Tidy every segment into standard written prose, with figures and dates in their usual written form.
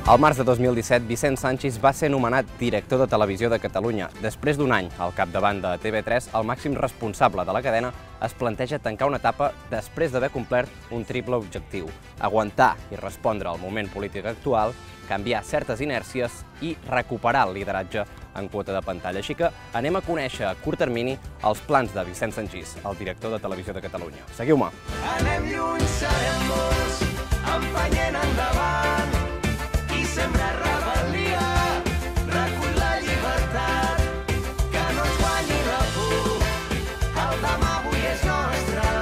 Al març de 2017, Vicent Sanchis va ser nomenat director de Televisió de Catalunya. Després d'un any al capdavant de TV3, el màxim responsable de la cadena es planteja tancar una etapa després d'haver complert un triple objectiu: aguantar i respondre al moment polític actual, canviar certes inèrcies i recuperar el lideratge en quota de pantalla. Així que anem a conèixer a curt termini els plans de Vicent Sanchis, el director de Televisió de Catalunya. Seguiu-me. Anem lluny, serem molts, empenyent endavant i sembrar rebel·lia, recull la llibertat, que no ens guanyi la por, el demà avui és nostre,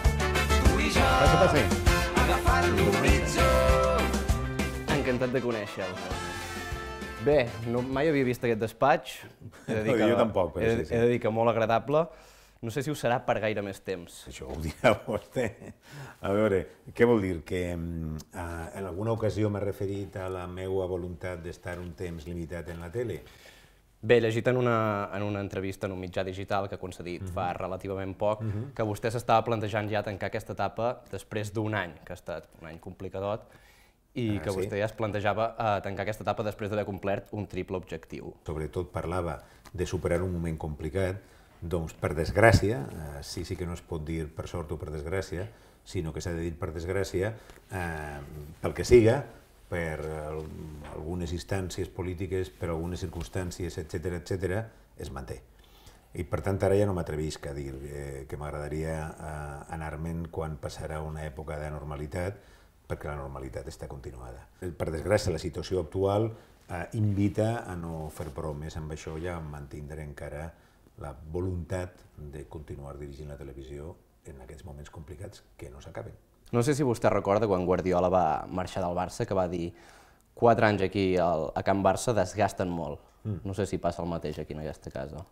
tu i jo, agafant l'horitzó. Encantat de conèixer-lo. Bé, mai havia vist aquest despatx. Jo tampoc, però sí. He de dir que molt agradable. No sé si ho serà per gaire més temps. Això ho dirà vostè. A veure, què vol dir? Que en alguna ocasió m'ha referit a la meva voluntat d'estar un temps limitat en la tele? Bé, he llegit en una entrevista en un mitjà digital que ha concedit fa relativament poc que vostè s'estava plantejant ja tancar aquesta etapa després d'un any, que ha estat un any complicadot, i que vostè ja es plantejava tancar aquesta etapa després d'haver complert un triple objectiu. Sobretot parlava de superar un moment complicat. Doncs, per desgràcia, sí que no es pot dir per sort o per desgràcia, sinó que s'ha de dir per desgràcia, pel que siga, per algunes instàncies polítiques, per algunes circumstàncies, etc., es manté. I per tant, ara ja no m'atrevisc a dir que m'agradaria anar-me'n quan passarà una època de normalitat, perquè la normalitat està continuada. Per desgràcia, la situació actual invita a no fer bromes amb això, ja mantindre encara la voluntat de continuar dirigint la televisió en aquests moments complicats que no s'acaben. No sé si vostè recorda quan Guardiola va marxar del Barça, que va dir 4 anys aquí a Can Barça desgasten molt. No sé si passa el mateix aquí en aquesta casa.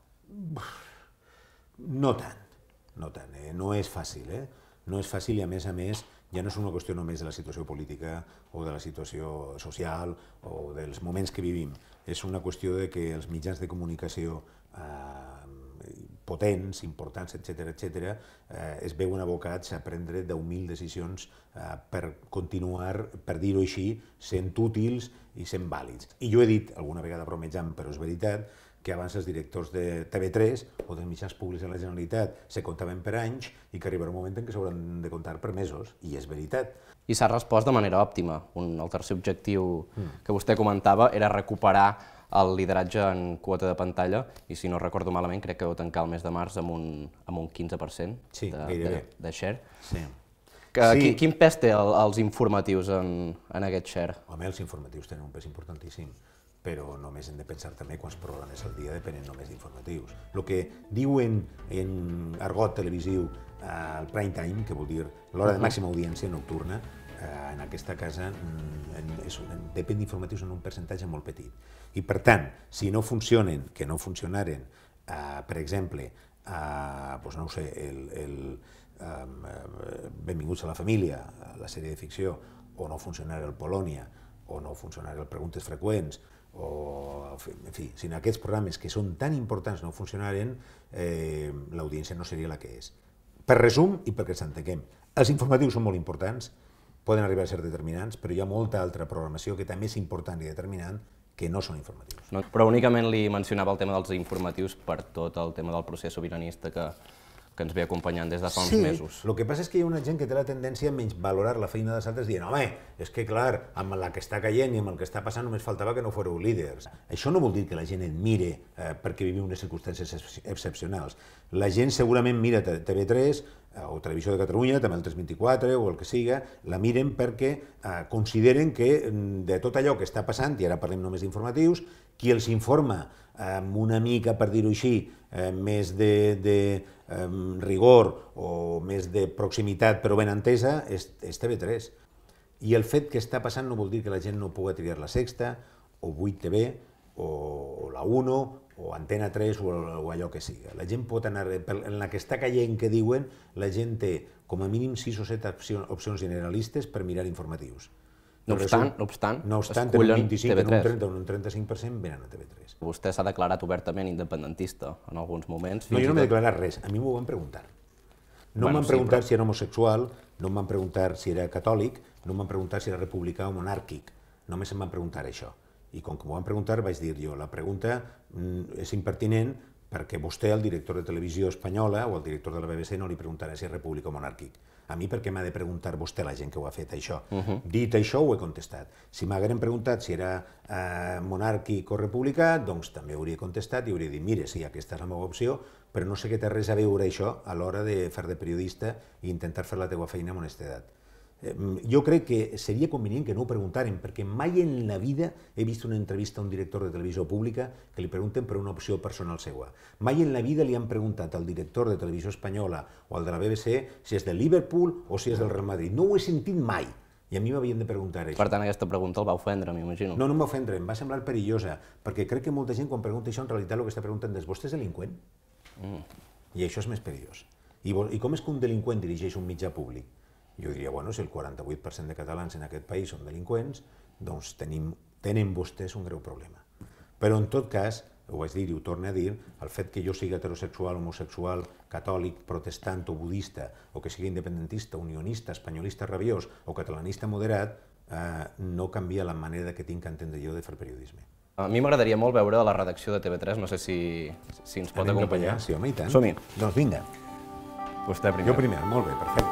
No tant, no tant. No és fàcil, No és fàcil i, a més, ja no és una qüestió només de la situació política o de la situació social o dels moments que vivim. És una qüestió de que els mitjans de comunicació potents, importants, etc., es veuen abocats a prendre 10.000 decisions per continuar, per dir-ho així, sent útils i sent vàlids. I jo he dit, alguna vegada bromejant, però és veritat, que abans els directors de TV3 o dels mitjans públics de la Generalitat se comptaven per anys i que arribarà un moment en què s'hauran de comptar per mesos, i és veritat. I s'ha respost de manera òptima. El tercer objectiu que vostè comentava era recuperar el lideratge en quota de pantalla, i si no recordo malament, crec que vau tancar el mes de març amb un 15% de share. Quin pes té els informatius en aquest share? Home, els informatius tenen un pes importantíssim, però només hem de pensar també quants programes al dia depenen només d'informatius. El que diuen en argot televisiu el prime time, que vol dir l'hora de màxima audiència nocturna, en aquesta casa depèn d'informatius en un percentatge molt petit. I per tant, si no funcionen, que no funcionaren, per exemple, no ho sé, Benvinguts a la família, la sèrie de ficció, o no funcionara el Polònia, o no funcionara el Preguntes freqüents, o, en fi, si aquests programes que són tan importants no funcionaren, l'audiència no seria la que és. Per resum i perquè ens entenguem, els informatius són molt importants, poden arribar a ser determinants, però hi ha molta altra programació que també és important i determinant que no són informatius. Però únicament li mencionava el tema dels informatius per tot el tema del procés sobiranista que ens ve acompanyant des de fa uns mesos. Sí, el que passa és que hi ha una gent que té la tendència a menys valorar la feina dels altres dient home, és que clar, amb la que està caient i amb el que està passant només faltava que no fóreu líders. Això no vol dir que la gent et mire perquè vivim unes circumstàncies excepcionals. La gent segurament mira TV3 o Televisió de Catalunya, també el 324 o el que siga, la miren perquè consideren que de tot allò que està passant, i ara parlem només d'informatius, qui els informa amb una mica, per dir-ho així, més de rigor o més de proximitat però ben entesa, és TV3. I el fet que està passant no vol dir que la gent no pugui triar la Sexta, o 8TV, o la 1, o Antena 3, o allò que siga. La gent pot anar, en la que està caient que diuen, la gent té com a mínim 6 o 7 opcions generalistes per mirar informatius. No obstant, escullen TV3. Un 35% venen a TV3. Vostè s'ha declarat obertament independentista en alguns moments. No, jo no m'he declarat res, a mi m'ho van preguntar. No m'han preguntat si era homosexual, no em van preguntar si era catòlic, no em van preguntar si era republicà o monàrquic. només em van preguntar això. I com que m'ho van preguntar vaig dir jo, la pregunta és impertinent perquè vostè, el director de televisió espanyola o el director de la BBC, no li preguntarà si és repúblic o monàrquic. A mi per què m'ha de preguntar vostè la gent que ho ha fet, això? Dit això, ho he contestat. Si m'hagueren preguntat si era monàrquic o republicà, doncs també hauria contestat i hauria dit, mire, sí, aquesta és la meva opció, però no sé què té res a veure això a l'hora de fer de periodista i intentar fer la teva feina amb honestedat. Jo crec que seria convenient que no ho preguntaren, perquè mai en la vida he vist una entrevista a un director de televisió pública que li pregunten per una opció personal seva. Mai en la vida li han preguntat al director de televisió espanyola o al de la BBC si és del Liverpool o si és del Real Madrid. No ho he sentit mai. I a mi m'havien de preguntar això. Per tant, aquesta pregunta el va ofendre, m'imagino. No, no em va ofendre, em va semblar perillosa, perquè crec que molta gent quan pregunta això en realitat el que està preguntant és vostè és delinqüent? I això és més perillós. I com és que un delinqüent dirigeix un mitjà públic? Jo diria, bueno, si el 48% de catalans en aquest país són delinqüents, doncs tenen vostès un greu problema. Però en tot cas, ho vaig dir i ho torno a dir, el fet que jo sigui heterosexual, homosexual, catòlic, protestant o budista, o que sigui independentista, unionista, espanyolista rabiós o catalanista moderat, no canvia la manera que tinc que entendre jo de fer periodisme. A mi m'agradaria molt veure la redacció de TV3, no sé si ens pot acompanyar. Sí, home, i tant. Som-hi. Doncs vinga. Vostè primer. Jo primer, molt bé, perfecte.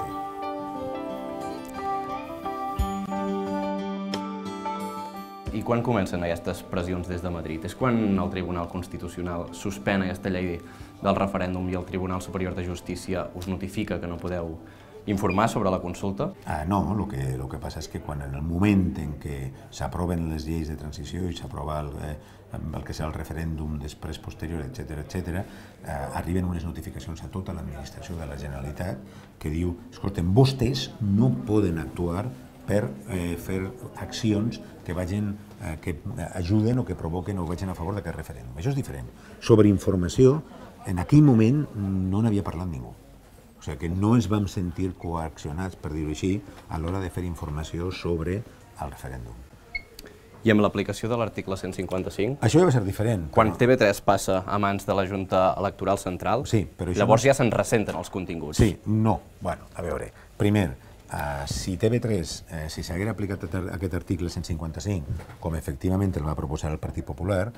I quan comencen aquestes pressions des de Madrid? És quan el Tribunal Constitucional suspèn aquesta llei del referèndum i el Tribunal Superior de Justícia us notifica que no podeu informar sobre la consulta? No, el que passa és que quan en el moment en què s'aproven les lleis de transició i s'aprova el que serà el referèndum després, posterior, etc., arriben unes notificacions a tota l'administració de la Generalitat que diu, escolten, vostès no poden actuar per fer accions que ajuden o que provoquen o vagin a favor d'aquest referèndum. Això és diferent. Sobre informació, en aquell moment no n'havia parlat ningú. O sigui que no ens vam sentir coaccionats, per dir-ho així, a l'hora de fer informació sobre el referèndum. I amb l'aplicació de l'article 155? Això ja va ser diferent. Quan TV3 passa a mans de la Junta Electoral Central, llavors ja se'n ressenten els continguts. Sí, no. Bueno, a veure, primer, si TV3, si s'haguera aplicat aquest article 155, com efectivament el va proposar el Partit Popular,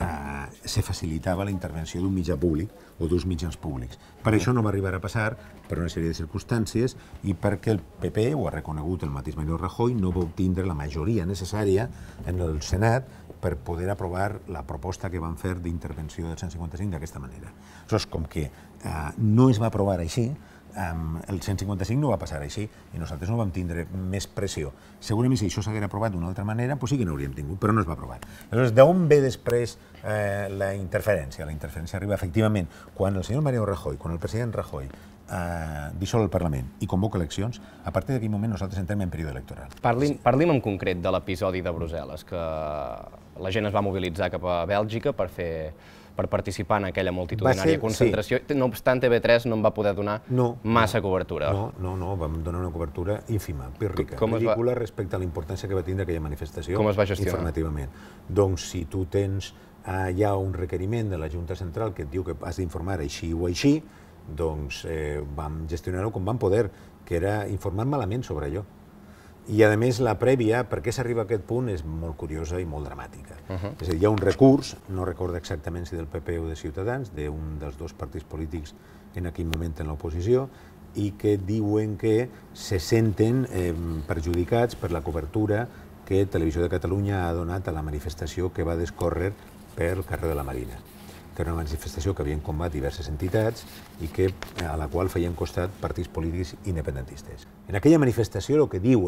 se facilitava la intervenció d'un mitjà públic o d'uns mitjans públics. Per això no va arribar a passar, per una sèrie de circumstàncies, i perquè el PP, ho ha reconegut el mateix Mariano Rajoy, no va obtindre la majoria necessària en el Senat per poder aprovar la proposta que van fer d'intervenció del 155 d'aquesta manera. Aleshores, com que no es va aprovar així, el 155 no va passar així i nosaltres no vam tindre més pressió. Segurament si això s'haguera aprovat d'una altra manera, doncs sí que n'hauríem tingut, però no es va aprovar. Aleshores, d'on ve després la interferència? La interferència arriba efectivament quan el senyor Mariano Rajoy, quan el president Rajoy dissol el Parlament i convoca eleccions, a partir d'aquell moment nosaltres entrem en període electoral. Parlim en concret de l'episodi de Brussel·les, que la gent es va mobilitzar cap a Bèlgica per participar en aquella multitudinària concentració. No obstant, TV3 no en va poder donar massa cobertura. No, vam donar una cobertura ínfima, pírrica, ridícula respecte a la importància que va tindre aquella manifestació informativament. Doncs si tu tens ja un requeriment de la Junta Central que et diu que has d'informar així o així, doncs vam gestionar-ho com vam poder, que era informar malament sobre allò. I, a més, la prèvia, per què s'arriba a aquest punt, és molt curiosa i molt dramàtica. És a dir, hi ha un recurs, no recordo exactament si del PP o de Ciutadans, d'un dels dos partits polítics en aquell moment en l'oposició, i que diuen que se senten perjudicats per la cobertura que Televisió de Catalunya ha donat a la manifestació que va descórrer pel carrer de la Marina, que era una manifestació que havien combat diverses entitats i a la qual feien costat partits polítics independentistes. En aquella manifestació el que diu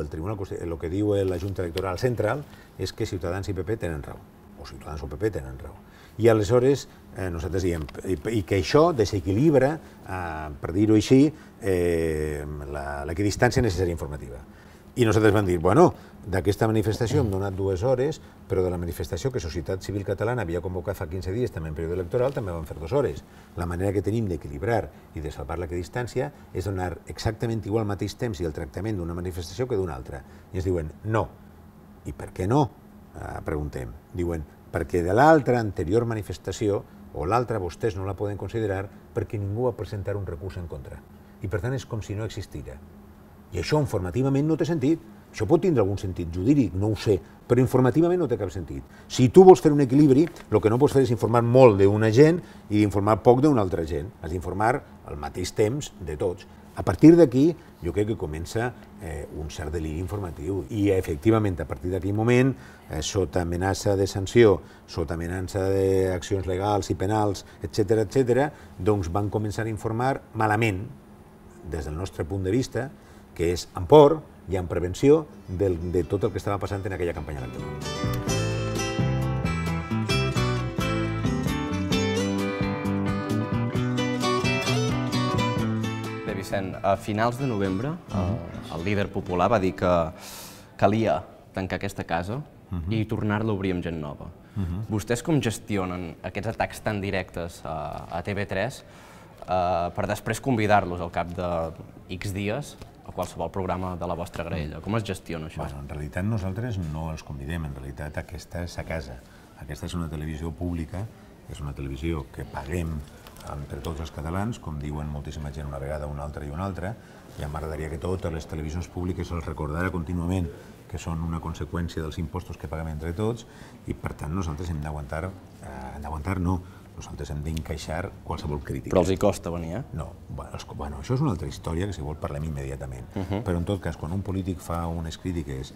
la Junta Electoral Central és que Ciutadans i PP tenen raó, o Ciutadans o PP tenen raó. I aleshores nosaltres diem que això desequilibra, per dir-ho així, l'equidistància necessària informativa. I nosaltres vam dir, bueno, d'aquesta manifestació hem donat 2 hores, però de la manifestació que Societat Civil Catalana havia convocat fa 15 dies, també en període electoral, també van fer 2 hores. La manera que tenim d'equilibrar i de salvar l'equidistància és donar exactament igual al mateix temps i el tractament d'una manifestació que d'una altra. I ens diuen, no. I per què no? Preguntem. Diuen, perquè de l'altra anterior manifestació o l'altra vostès no la poden considerar perquè ningú va presentar un recurs en contra. I per tant és com si no existira. I això informativament no té sentit. Això pot tindre algun sentit jurídic, no ho sé, però informativament no té cap sentit. Si tu vols fer un equilibri, el que no pots fer és informar molt d'una gent i informar poc d'una altra gent. Has d'informar al mateix temps de tots. A partir d'aquí, jo crec que comença un cert deliri informatiu i, efectivament, a partir d'aquell moment, sota amenaça de sanció, sota amenaça d'accions legals i penals, etc., doncs van començar a informar malament, des del nostre punt de vista, que és amb por i amb prevenció de tot el que estava passant en aquella campanya electoral. Vicent, a finals de novembre el líder popular va dir que calia tancar aquesta casa i tornar-la a obrir amb gent nova. Vostès com gestionen aquests atacs tan directes a TV3 per després convidar-los al cap de X dies a qualsevol programa de la vostra graella? Com es gestiona això? En realitat nosaltres no els convidem, en realitat aquesta és a casa. Aquesta és una televisió pública, és una televisió que paguem per tots els catalans, com diuen moltíssima gent una vegada, una altra i una altra, i m'agradaria que totes les televisions públiques els recordara contínuament que són una conseqüència dels impostos que paguem entre tots i, per tant, nosaltres hem d'aguantar, nosaltres hem d'encaixar qualsevol crítica. Però els hi costa venir, No, bueno, això és una altra història que si vol parlem immediatament. Però en tot cas, quan un polític fa unes crítiques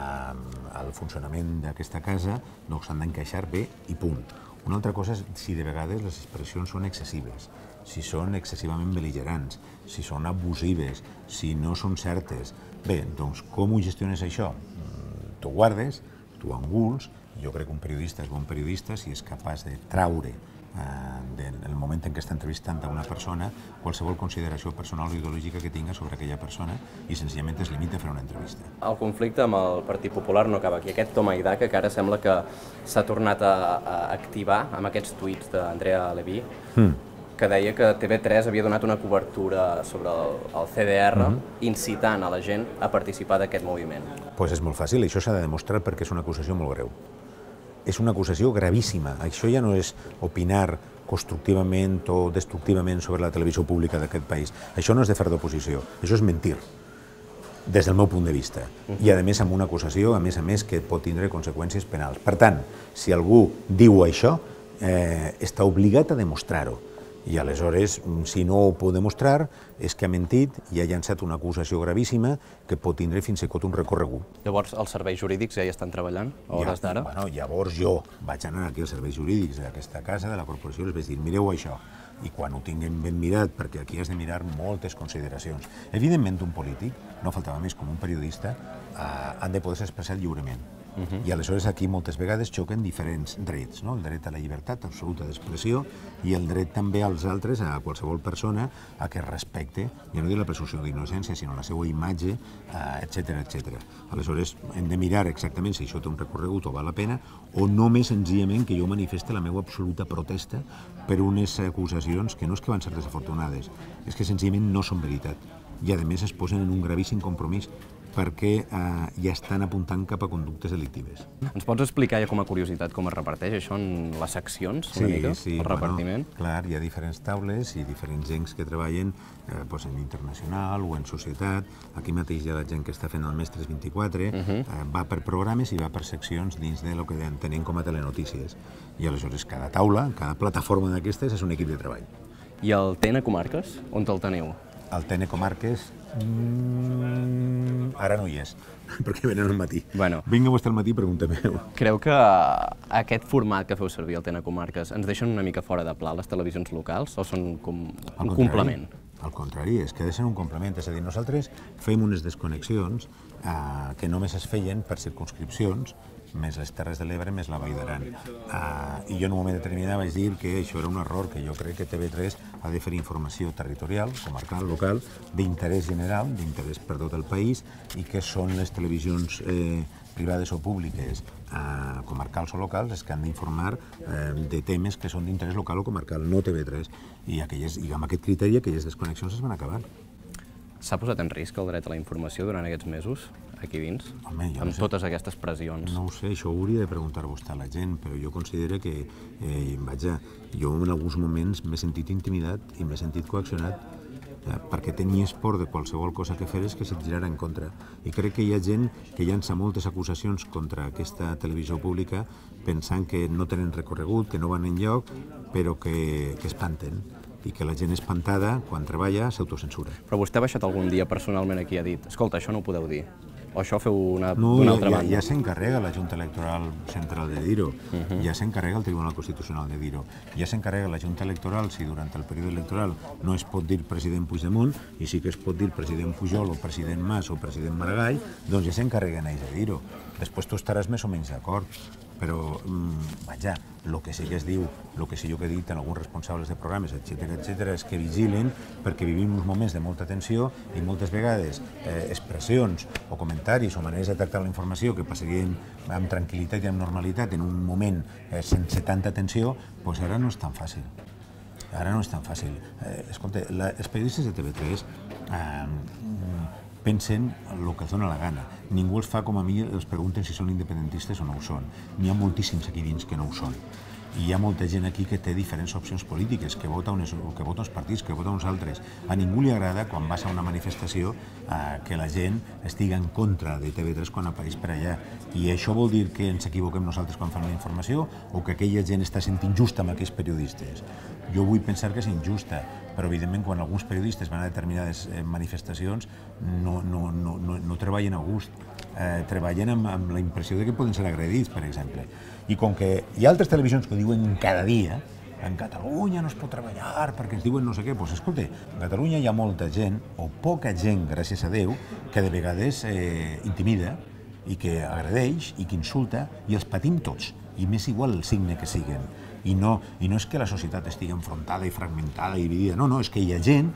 al funcionament d'aquesta casa, no s'han d'encaixar bé i punt. Una altra cosa és si de vegades les expressions són excessives, si són excessivament bel·ligerants, si són abusives, si no són certes. Bé, doncs com ho gestiones això? Tu guardes, tu enguls, jo crec que un periodista és bon periodista si és capaç de traure en el moment en què està entrevistant a una persona qualsevol consideració personal o ideològica que tinga sobre aquella persona i senzillament es limita a fer una entrevista. El conflicte amb el Partit Popular no acaba aquí. Aquest toma i daca que ara sembla que s'ha tornat a activar amb aquests tuits d'Andrea Levy, que deia que TV3 havia donat una cobertura sobre el CDR incitant a la gent a participar d'aquest moviment. Doncs és molt fàcil, això s'ha de demostrar perquè és una acusació molt greu. És una acusació gravíssima. Això ja no és opinar constructivament o destructivament sobre la televisió pública d'aquest país. Això no és de fer d'oposició, això és mentir, des del meu punt de vista. I, a més, amb una acusació, a més, que pot tindre conseqüències penals. Per tant, si algú diu això, està obligat a demostrar-ho. I aleshores, si no ho pot demostrar, és que ha mentit i ha llançat una acusació gravíssima que pot tindre fins i tot un recorregut. Llavors, els serveis jurídics ja hi estan treballant a hores d'ara? Llavors jo vaig anar aquí als serveis jurídics d'aquesta casa, de la corporació, i els vaig dir, mireu això. I quan ho tinguem ben mirat, perquè aquí has de mirar moltes consideracions. Evidentment, un polític, no faltava més com un periodista, han de poder-se expressar lliurement. I aleshores aquí moltes vegades xoquen diferents drets, el dret a la llibertat absoluta d'expressió i el dret també als altres, a qualsevol persona, a que respecte, ja no dic la presumpció d'innocència, sinó la seva imatge, etc. Aleshores hem de mirar exactament si això té un recorregut o val la pena, o només senzillament que jo manifeste la meva absoluta protesta per unes acusacions que no és que van ser desafortunades, és que senzillament no són veritat. I a més es posen en un gravíssim compromís perquè ja estan apuntant cap a conductes delictives. Ens pots explicar ja com a curiositat com es reparteix això en les seccions, una mica, el repartiment? Clar, hi ha diferents taules i diferents gens que treballen en internacional o en societat. Aquí mateix hi ha la gent que està fent el Mestres 24, va per programes i va per seccions dins del que entenem com a telenotícies. I aleshores cada taula, cada plataforma d'aquestes és un equip de treball. I el TN Comarques, on te'l teniu? El TN Comarques ara no hi és, perquè venen al matí. Vinga vostè al matí i pregunta-m'ho. Creu que aquest format que feu servir, el TN Comarques, ens deixen una mica fora de pla les televisions locals o són com un complement? Al contrari, és que ha de ser un complement. És a dir, nosaltres fem unes desconnexions que només es feien per circumscripcions, més les Terres de l'Ebre, més la Vall d'Aran. I jo en un moment determinat vaig dir que això era un error, que jo crec que TV3 ha de fer informació territorial, comarcal, local, d'interès general, d'interès per tot el país, i que són les televisions privades o públiques, comarcals o locals, les que han d'informar de temes que són d'interès local o comarcal, no TV3. I amb aquest criteri aquelles desconnexions es van acabar. S'ha posat en risc el dret a la informació durant aquests mesos, aquí dins, amb totes aquestes pressions? No ho sé, això ho hauria de preguntar vostè a la gent, però jo considero que, jo en alguns moments m'he sentit intimidat i m'he sentit coaccionat perquè tenies por de qualsevol cosa que feres que se't girara en contra. I crec que hi ha gent que llança moltes acusacions contra aquesta televisió pública pensant que no tenen recorregut, que no van enlloc, però que espanten i que la gent espantada, quan treballa, s'autocensura. Però vostè ha baixat algun dia personalment aquí i ha dit escolta, això no ho podeu dir, o això feu d'una altra banda? Ja s'encarrega la Junta Electoral Central de dir-ho, ja s'encarrega el Tribunal Constitucional de dir-ho, ja s'encarrega la Junta Electoral si durant el període electoral no es pot dir president Puigdemont i sí que es pot dir president Pujol o president Mas o president Maragall, doncs ja s'encarreguen ells de dir-ho. Després tu estaràs més o menys d'acord, però, vaja, el que sí que es diu, el que sí jo que he dit en alguns responsables de programes, etc., és que vigilen perquè vivim uns moments de molta tensió i moltes vegades expressions o comentaris o maneres de tractar la informació que passarien amb tranquil·litat i amb normalitat en un moment sense tanta tensió, doncs ara no és tan fàcil. Ara no és tan fàcil. Escolta, els periodistes de TV3 pensen el que els dona la gana. Ningú els fa com a mi, els pregunten si són independentistes o no ho són. N'hi ha moltíssims aquí dins que no ho són. I hi ha molta gent aquí que té diferents opcions polítiques, que vota uns partits, que vota uns altres. A ningú li agrada, quan vas a una manifestació, que la gent estigui en contra de TV3 quan apareix per allà. I això vol dir que ens equivoquem nosaltres quan fem la informació o que aquella gent està sent injusta amb aquells periodistes. Jo vull pensar que és injusta, però evidentment quan alguns periodistes van a determinades manifestacions no treballen a gust, treballen amb la impressió de que poden ser agredits, per exemple. I com que hi ha altres televisions que ho diuen cada dia, en Catalunya no es pot treballar perquè ens diuen no sé què, doncs escolta, a Catalunya hi ha molta gent, o poca gent, gràcies a Déu, que de vegades intimida i que agredeix i que insulta, i els patim tots, i m'és igual el signe que siguen. I no és que la societat estigui enfrontada i fragmentada i dividida, no, és que hi ha gent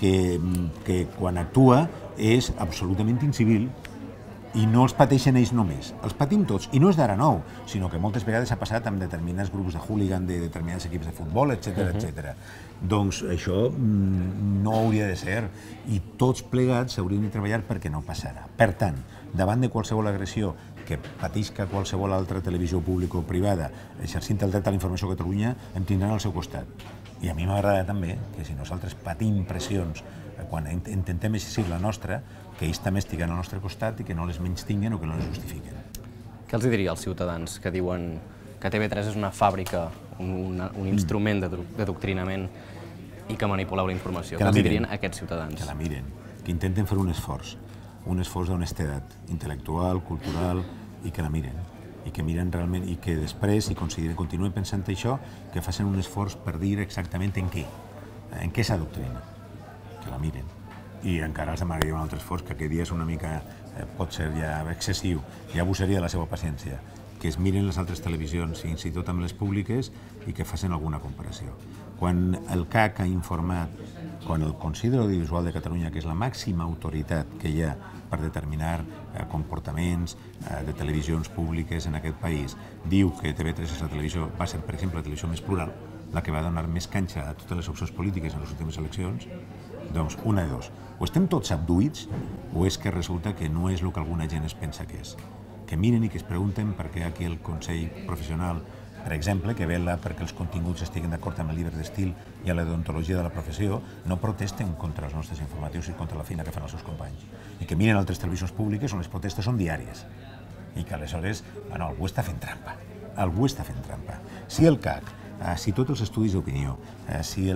que quan actua és absolutament incivil i no els pateixen ells només, els patim tots, i no és d'ara nou, sinó que moltes vegades ha passat amb determinats grups de hooligan de determinats equips de futbol, etc. Doncs això no hauria de ser, i tots plegats hauríem de treballar perquè no passarà. Per tant, davant de qualsevol agressió que patisca qualsevol altra televisió pública o privada exercint el dret a la informació a Catalunya, em tindran al seu costat. I a mi m'agrada també que si nosaltres patim pressions quan intentem exercir la nostra, que ells també estiguen al nostre costat i que no les menystinguen o que no les justifiquen. Què els diria als ciutadans que diuen que TV3 és una fàbrica, un instrument d'adoctrinament i que manipuleu la informació? Què els dirien a aquests ciutadans? Que la miren, que intenten fer un esforç d'honestedat intel·lectual, cultural, i que la miren. I que miren realment, i que després, si continuen pensant això, que facin un esforç per dir exactament en què s'adoctrina. Que la miren. I encara els demanaria un altre esforç, que aquest dia és una mica, pot ser ja excessiu, ja abusaria de la seva paciència, que es miren les altres televisions, fins i tot amb les públiques, i que facin alguna comparació. Quan el CAC ha informat, quan el Consell de l'Audiovisual de Catalunya, que és la màxima autoritat que hi ha per determinar comportaments de televisions públiques en aquest país, diu que TV3 és la televisió, va ser, per exemple, la televisió més plural, la que va donar més canxa a totes les opcions polítiques en les últimes eleccions, doncs una de dos. O estem tots abduïts, o és que resulta que no és el que alguna gent es pensa que és. Que miren i que es pregunten per què aquí el Consell Professional, per exemple, que vela perquè els continguts estiguen d'acord amb el llibre d'estil i amb la deontologia de la professió, no protesten contra els nostres informatius i contra la feina que fan els seus companys. I que miren altres televisions públiques on les protestes són diàries. I que aleshores, algú està fent trampa. Algú està fent trampa. Si el CAC, si tots els estudis d'opinió, si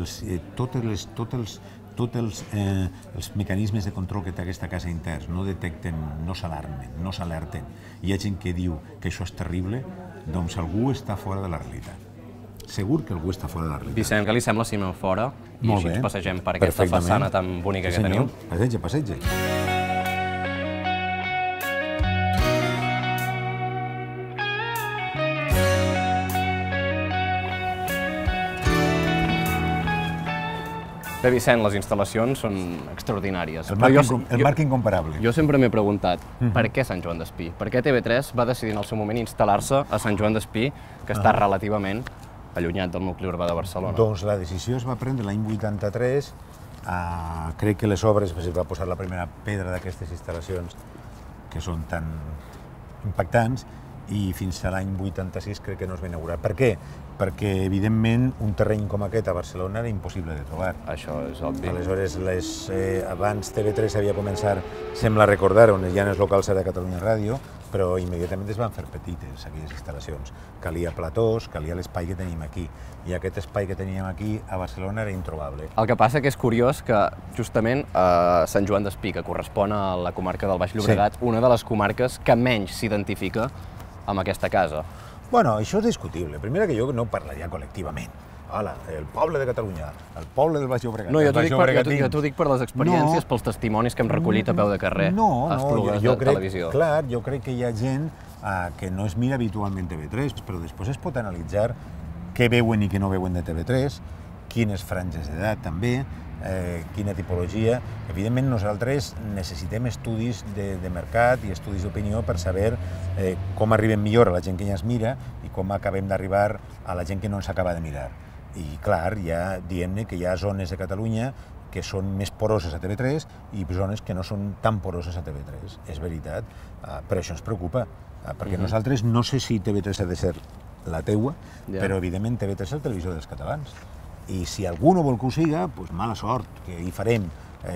tots els mecanismes de control que té aquesta casa interns no detecten, no s'alarmen, no s'alerten, hi ha gent que diu que això és terrible, doncs algú està fora de la realitat. Segur que algú està fora de la realitat. Vicent, què li sembla si anem fora i així ens passegem per aquesta façana tan bonica que teniu? Passeja. Bé, Vicent, les instal·lacions són extraordinàries. El marc incomparable. Jo sempre m'he preguntat per què Sant Joan d'Espí? Per què TV3 va decidir en el seu moment instal·lar-se a Sant Joan d'Espí, que està relativament allunyat del nucli urbà de Barcelona? Doncs la decisió es va prendre l'any 83. Crec que les obres, es va posar la primera pedra d'aquestes instal·lacions que són tan impactants, i fins a l'any 86 crec que no es va inaugurar. Per què? Perquè, evidentment, un terreny com aquest a Barcelona era impossible de trobar. Això és obvi. Aleshores, abans TV3 havia començat, sembla recordar, on ja en els locals era Catalunya Ràdio, però immediatament es van fer petites, aquelles instal·lacions. Calia platós, calia l'espai que tenim aquí. I aquest espai que teníem aquí a Barcelona era introbable. El que passa que és curiós que justament Sant Joan d'Espí, que correspon a la comarca del Baix Llobregat, una de les comarques que menys s'identifica amb aquesta casa. Bueno, això és discutible. Primera que jo no parlaria col·lectivament. Hola, el poble de Catalunya, el poble del Baix Llobregat. No, jo t'ho dic per les experiències, pels testimonis que hem recollit a peu de carrer a esplugues de televisió. Clar, jo crec que hi ha gent que no es mira habitualment TV3, però després es pot analitzar què veuen i què no veuen de TV3, quines franges d'edat també, quina tipologia. Evidentment, nosaltres necessitem estudis de mercat i estudis d'opinió per saber com arribem millor a la gent que ja ens mira i com acabem d'arribar a la gent que no ens acaba de mirar. I, clar, ja diem que hi ha zones de Catalunya que són més poroses a TV3 i zones que no són tan poroses a TV3. És veritat, però això ens preocupa, perquè nosaltres no sé si TV3 ha de ser la teua, però evidentment TV3 és el televisor dels catalans. I si algú no vol que ho siga, doncs mala sort, que hi farem.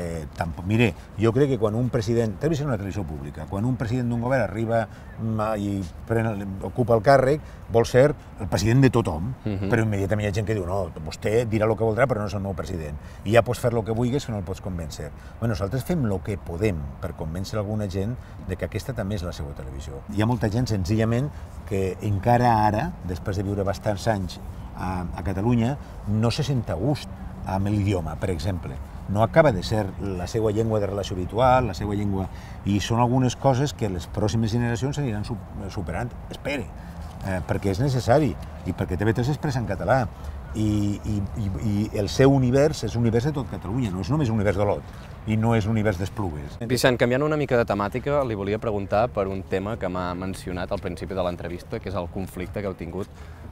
Mire, jo crec que quan un president, TV3 és una televisió pública, quan un president d'un govern arriba i ocupa el càrrec, vol ser el president de tothom, però immediatament hi ha gent que diu no, vostè dirà el que voldrà però no és el meu president, i ja pots fer el que vulguis que no el pots convèncer. Nosaltres fem el que podem per convèncer alguna gent de que aquesta també és la seva televisió. Hi ha molta gent senzillament que encara ara, després de viure bastants anys a Catalunya, no se sent a gust amb l'idioma, per exemple. No acaba de ser la seva llengua de relació habitual, la seva llengua... I són algunes coses que les pròximes generacions aniran superant, espere, perquè és necessari i perquè TV3 s'expressa en català. I el seu univers és l'univers de tot Catalunya, no és només un univers d'Olot i no és l'univers d'Esplugues. Vicent, canviant una mica de temàtica, li volia preguntar per un tema que m'ha mencionat al principi de l'entrevista, que és el conflicte que heu tingut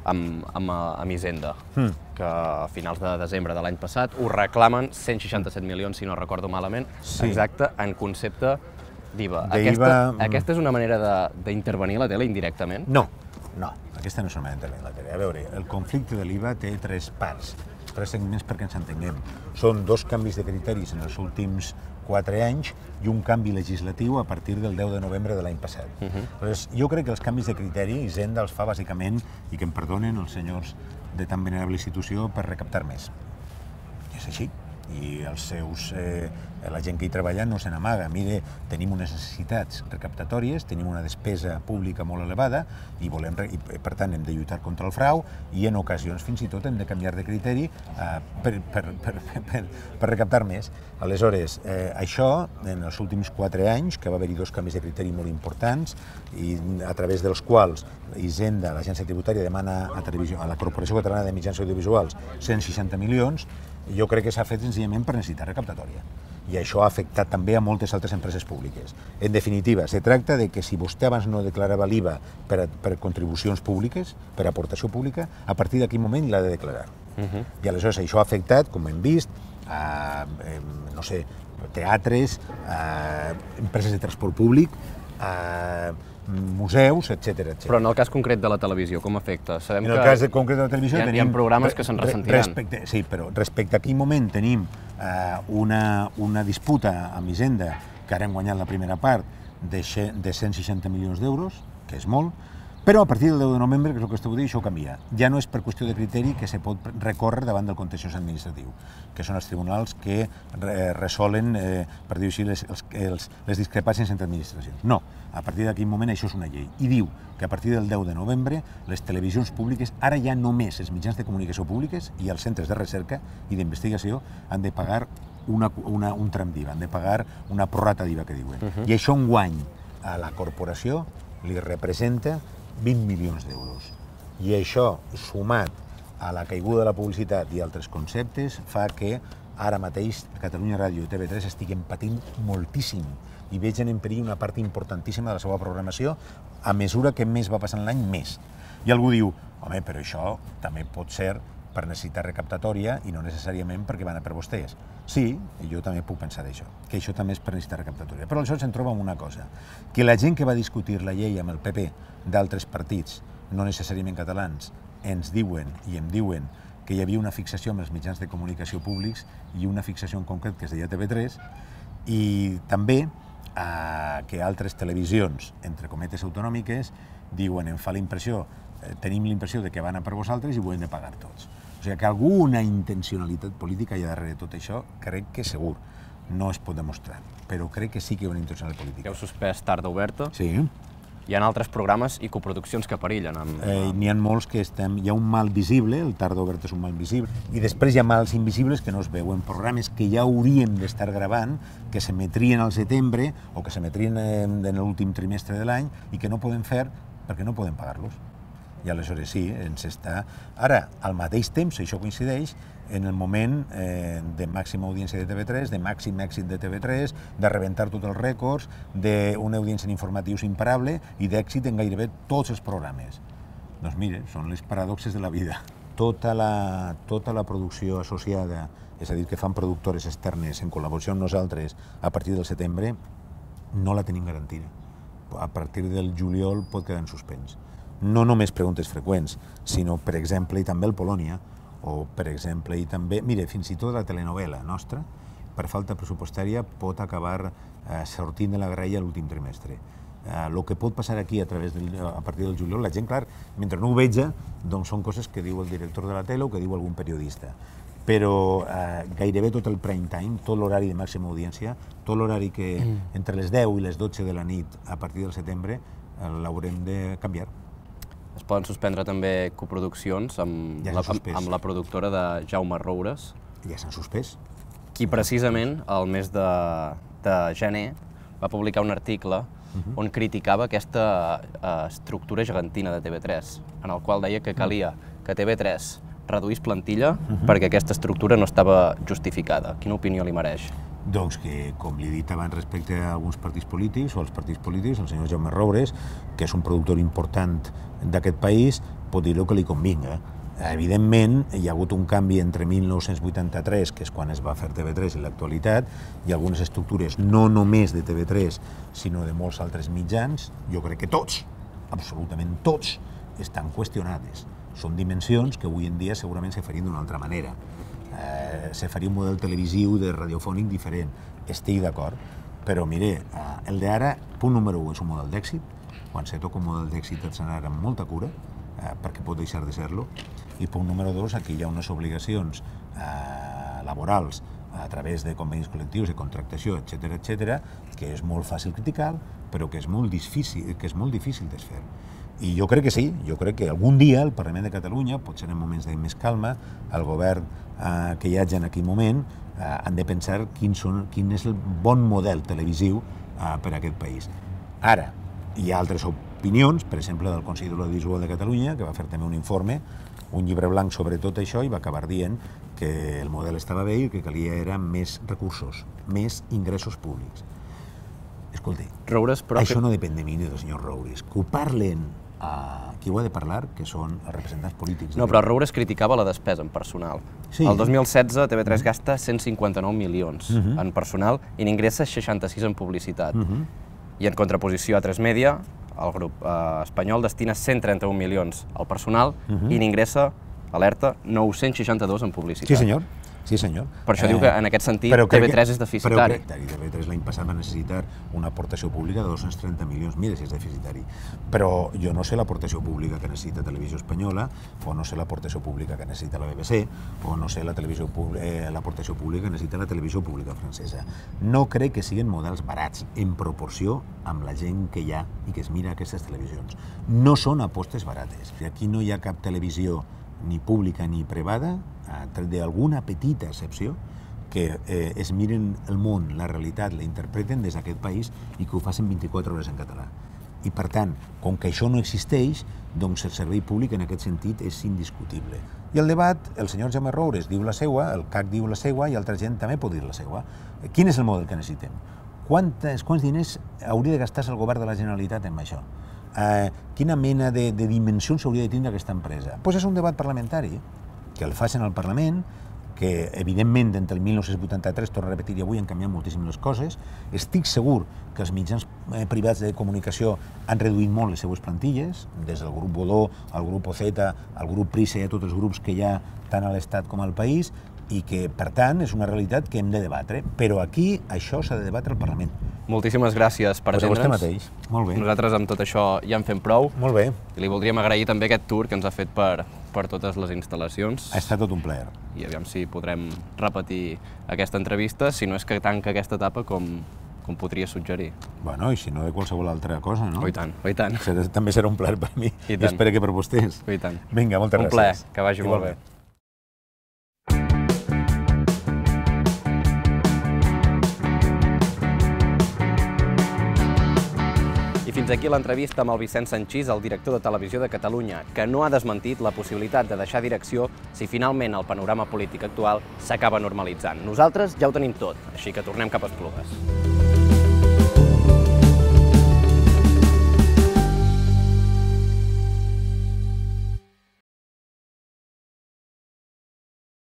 amb Hisenda, que a finals de desembre de l'any passat us reclamen 167 milions, si no recordo malament, exacte, en concepte d'IVA. Aquesta és una manera d'intervenir a la tele indirectament? No, aquesta no és una manera d'intervenir a la tele. A veure, el conflicte de l'IVA té tres parts, tres segments perquè ens entenguem. Són dos canvis de criteris en els últims 4 anys i un canvi legislatiu a partir del 10 de novembre de l'any passat. Jo crec que els canvis de criteri Hisenda els fa bàsicament, i que em perdonen els senyors de tan venerable institució, per recaptar més. És així. I la gent que hi treballa no se n'amaga. Mire, tenim unes necessitats recaptatòries, tenim una despesa pública molt elevada i per tant hem de lluitar contra el frau i en ocasions fins i tot hem de canviar de criteri per recaptar més. Aleshores, això, en els últims 4 anys, que va haver-hi 2 canvis de criteri molt importants i a través dels quals Hisenda, l'agència tributària, demana a la Corporació Catalana de Mitjans Audiovisuals 160 milions, jo crec que s'ha fet senzillament per necessitat recaptatòria. I això ha afectat també a moltes altres empreses públiques. En definitiva, se tracta de que si vostè abans no declarava l'IVA per contribucions públiques, per aportació pública, a partir d'aquell moment l'ha de declarar. I aleshores això ha afectat, com hem vist, no sé, teatres, empreses de transport públic, museus, etc. Però en el cas concret de la televisió, com afecta? En el cas concret de la televisió hi ha programes que se'n ressentiran. Sí, però respecte a quin moment tenim una disputa amb Hisenda, que ara hem guanyat la primera part, de 160 milions d'euros, que és molt, però a partir del 10 de novembre, que és el que esteu dient, això canvia. Ja no és per qüestió de criteri que se pot recórrer davant del contenciós administratiu, que són els tribunals que resolen, per dir-ho així, les discrepàncies entre administracions. No, a partir d'aquell moment això és una llei. I diu que a partir del 10 de novembre les televisions públiques, ara ja només els mitjans de comunicació públiques i els centres de recerca i d'investigació han de pagar un tram d'IVA, han de pagar una prorrata d'IVA que diuen. I això enguany a la corporació li representa 20 milions d'euros. I això, sumat a la caiguda de la publicitat i altres conceptes, fa que ara mateix Catalunya Ràdio i TV3 estiguem patint moltíssim i vegen en perill una part importantíssima de la seva programació a mesura que més va passant l'any, més. I algú diu, home, però això també pot ser per necessitat recaptatòria i no necessàriament perquè van a per vostès. Sí, jo també puc pensar això, que això també és per necessitat recaptatòria. Però aleshores em trobo amb una cosa, que la gent que va discutir la llei amb el PP d'altres partits, no necessàriament catalans, ens diuen i em diuen que hi havia una fixació amb els mitjans de comunicació públics i una fixació en concret que es deia TV3, i també que altres televisions, entre cometes autonòmiques, diuen, em fa l'impressió, tenim l'impressió de que van a per vosaltres i ho hem de pagar tots. O sigui que alguna intencionalitat política hi ha darrere de tot això, crec que segur. No es pot demostrar, però crec que sí que hi ha una intencionalitat política. Heu suspès Tarda Oberta. Sí. Hi ha altres programes i coproduccions que perillen. N'hi ha molts que hi ha un mal visible, el Tarda Oberta és un mal visible, i després hi ha mals invisibles que no es veuen. Programes que ja hauríem d'estar gravant, que s'emetrien al setembre o que s'emetrien en l'últim trimestre de l'any i que no podem fer perquè no podem pagar-los. I aleshores sí, ens està... Ara, al mateix temps, això coincideix en el moment de màxima audiència de TV3, de màxim èxit de TV3, de rebentar tots els rècords, d'una audiència en informatius imparable i d'èxit en gairebé tots els programes. Doncs mire, són les paradoxes de la vida. Tota la producció associada, és a dir, que fan productores externes en col·laboració amb nosaltres a partir del setembre, no la tenim garantida. A partir del juliol pot quedar en suspens. No només preguntes freqüents, sinó, per exemple, i també el Polònia, o, per exemple, i també... Mire, fins i tot la telenovela nostra, per falta pressupostària, pot acabar sortint de la graella l'últim trimestre. El que pot passar aquí a partir del juliol, la gent, clar, mentre no ho veja, doncs són coses que diu el director de la tele o que diu algun periodista. Però gairebé tot el prime time, tot l'horari de màxima audiència, tot l'horari que entre les 10 i les 12 de la nit a partir del setembre l'haurem de canviar. Es poden suspendre també coproduccions amb la productora de Jaume Roures. Ja s'han suspès. Qui precisament el mes de gener va publicar un article on criticava aquesta estructura gegantina de TV3, en el qual deia que calia que TV3 reduís plantilla perquè aquesta estructura no estava justificada. Quina opinió li mereix? Doncs que, com li he dit abans respecte a alguns partits polítics o als partits polítics, el senyor Jaume Roures, que és un productor important d'aquest país, pot dir el que li convinga. Evidentment, hi ha hagut un canvi entre 1983, que és quan es va fer TV3, i l'actualitat, i algunes estructures, no només de TV3, sinó de molts altres mitjans, jo crec que tots, absolutament tots, estan qüestionades. Són dimensions que avui en dia segurament se farien d'una altra manera. Se faria un model televisiu de radiofònic diferent, estic d'acord, però mire, el d'ara, punt número 1, és un model d'èxit, quan se toca un model d'èxit et s'anarà amb molta cura, perquè pot deixar de ser-lo, i punt número 2, aquí hi ha unes obligacions laborals a través de convenis col·lectius, de contractació, etc., que és molt fàcil criticar, però que és molt difícil desfer. I jo crec que sí, jo crec que algun dia el Parlament de Catalunya, potser en moments de més calma, el govern que hi hagi en aquell moment, han de pensar quin és el bon model televisiu per a aquest país. Ara, hi ha altres opinions, per exemple, del Consell de l'Audiovisual de Catalunya, que va fer també un informe, un llibre blanc sobre tot això, i va acabar dient que el model estava bé i que calia era més recursos, més ingressos públics. Escolti, això no depèn de mi ni del senyor Roures, que ho parlen qui ho ha de parlar, que són els representants polítics. No, però Roures criticava la despesa en personal. El 2016 TV3 gasta 159 milions en personal i n'ingressa 66 en publicitat. I en contraposició a Atresmedia, el grup espanyol destina 131 milions al personal i n'ingressa, alerta, 962 en publicitat. Sí, senyor. Sí, senyor. Per això diu que, en aquest sentit, TV3 és deficitari. TV3 l'any passat va necessitar una aportació pública de 230 milions. Mira si és deficitari. Però jo no sé l'aportació pública que necessita Televisió Espanyola, o no sé l'aportació pública que necessita la BBC, o no sé l'aportació pública que necessita la televisió pública francesa. No crec que siguin models barats en proporció amb la gent que hi ha i que es mira aquestes televisions. No són apostes barates. Aquí no hi ha cap televisió ni pública ni privada, tret d'alguna petita excepció, que es miren el món, la realitat, la interpreten des d'aquest país i que ho facin 24 hores en català. I per tant, com que això no existeix, doncs el servei públic en aquest sentit és indiscutible. I el debat, el senyor Jaume Roures diu la seua, el CAC diu la seua i altra gent també pot dir la seua. Quin és el model que necessitem? Quants diners hauria de gastar-se el govern de la Generalitat en això? Quina mena de dimensions hauria de tindre aquesta empresa? Doncs és un debat parlamentari que el facin al Parlament, que evidentment entre el 1983, torno a repetir, i avui han canviat moltíssim les coses. Estic segur que els mitjans privats de comunicació han reduït molt les seues plantilles, des del grup Godó, al grup OZ, al grup Prisa i a tots els grups que hi ha tant a l'Estat com al país, i que, per tant, és una realitat que hem de debatre. Però aquí això s'ha de debatre al Parlament. Moltíssimes gràcies per atendre'ns. Vostè mateix. Molt bé. Nosaltres amb tot això ja en fem prou. Molt bé. I li voldríem agrair també aquest tour que ens ha fet per totes les instal·lacions. Ha estat tot un plaer. I aviam si podrem repetir aquesta entrevista, si no és que tanca aquesta etapa com podria suggerir. Bueno, i si no de qualsevol altra cosa, no? Oh, i tant, oh, i tant. També serà un plaer per mi. I espero que per vostès. Oh, i tant. Vinga, moltes gràcies. Un plaer, que vagi molt bé. I fins aquí l'entrevista amb el Vicent Sanchis, el director de Televisió de Catalunya, que no ha desmentit la possibilitat de deixar direcció si finalment el panorama polític actual s'acaba normalitzant. Nosaltres ja ho tenim tot, així que tornem cap a Esplugues.